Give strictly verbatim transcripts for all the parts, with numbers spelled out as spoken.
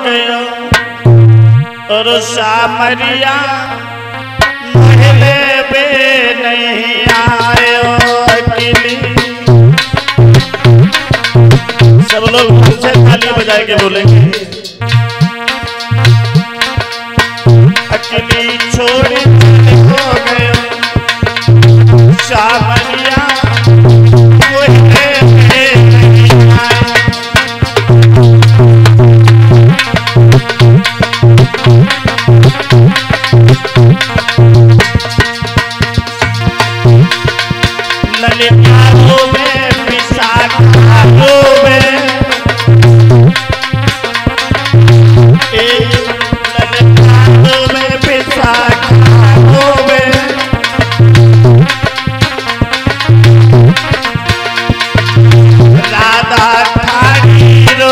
गयो और सामरिया महले पे नहीं आयो अकेली। सब लोग मुझसे ताली बजा के बोलेंगे अकेली छोड़ हो गयो सामरिया महले पे नहीं आयो। ललिताओं में विशाखाओं में ललिताओं में विशाखाओं में राधा ठाकुर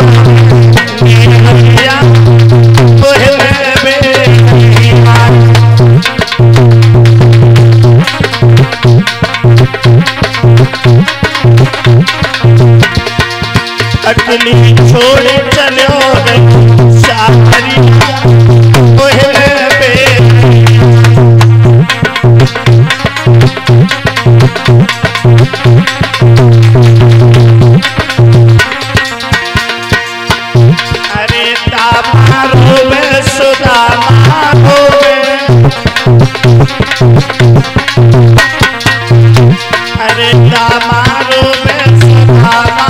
अकेली छोड़ चलो सामरिया महले पे। अरे दामारो में सुदामा होवे अरे दामारो में सुदामा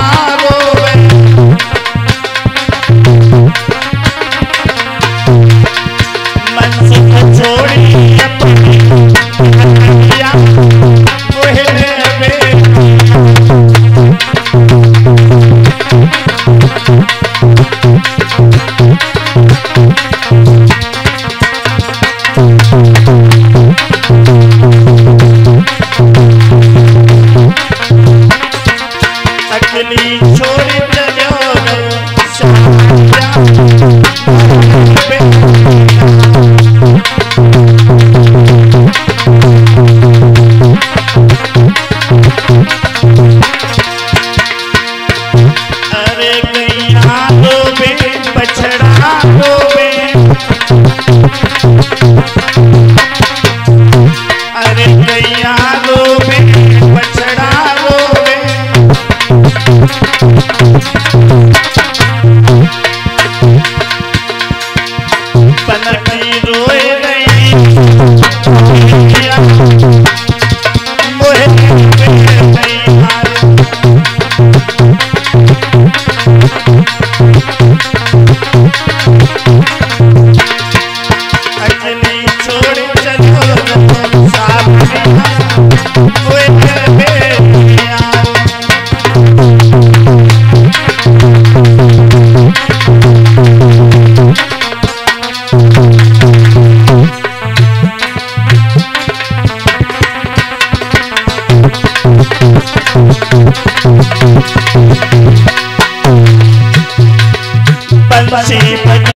अकेली छोड़ चलो सामरिया पे। अरे गैया रोवे बछड़ा रोवे अरे गैया रोवे बछड़ा रोवे पनकी रोए नहीं मोहे नहीं आए। अकेली छोड़ चलो सामरिया महले पे नहीं आए। बंसी